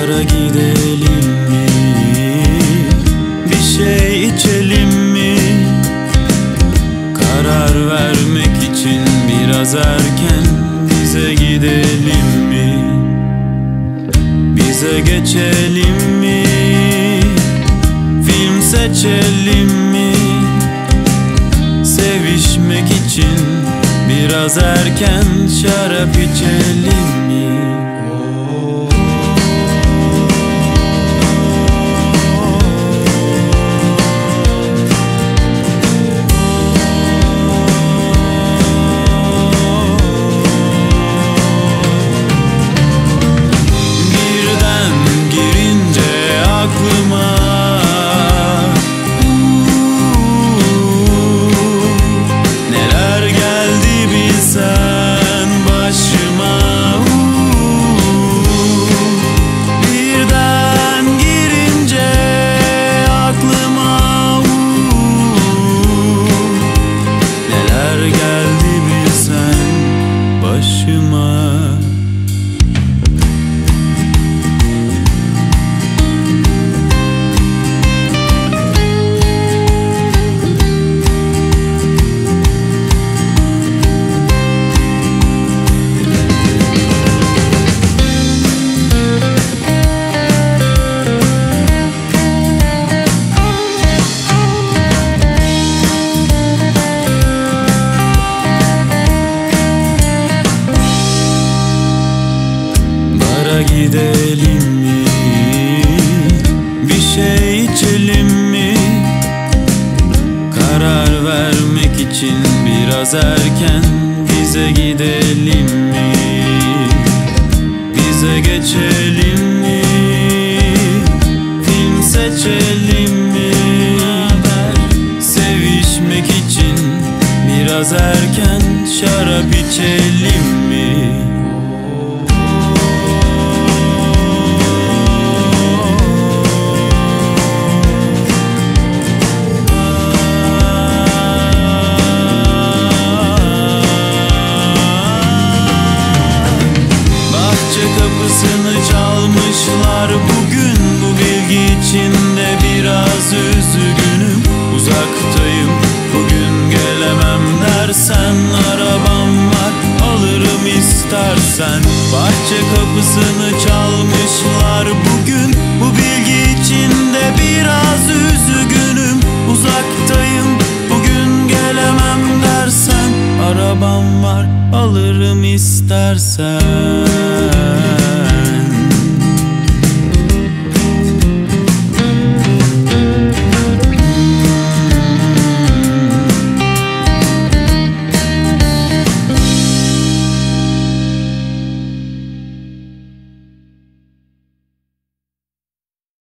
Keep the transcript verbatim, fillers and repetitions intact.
Bara gidelim mi? Bir şey içelim mi? Karar vermek için biraz erken. Bize gidelim mi? Bize geçelim mi? Film seçelim mi? Sevişmek için biraz erken. Şarap içelim mi? Gidelim mi? Bir şey içelim mi? Karar vermek için biraz erken. Bize gidelim mi? Bize geçelim mi? Film seçelim mi? Sevişmek için biraz erken. Şarap içelim mi? Çalmışlar bugün, bu bilgi içinde biraz üzgünüm. Uzaktayım, bugün gelemem dersen, arabam var, alırım istersen. Bahçe kapısını çalmışlar bugün, bu bilgi içinde biraz üzgünüm. Uzaktayım, bugün gelemem dersen, arabam var, alırım istersen.